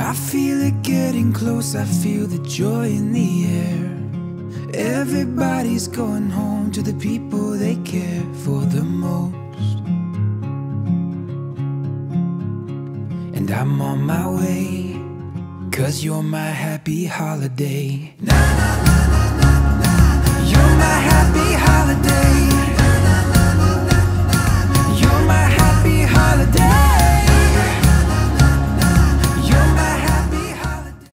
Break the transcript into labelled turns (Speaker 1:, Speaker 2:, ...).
Speaker 1: I feel it getting close, I feel the joy in the air. Everybody's going home to the people they care for the most. And I'm on my way, 'cause you're my happy holiday. Na na na na na na. You're my happy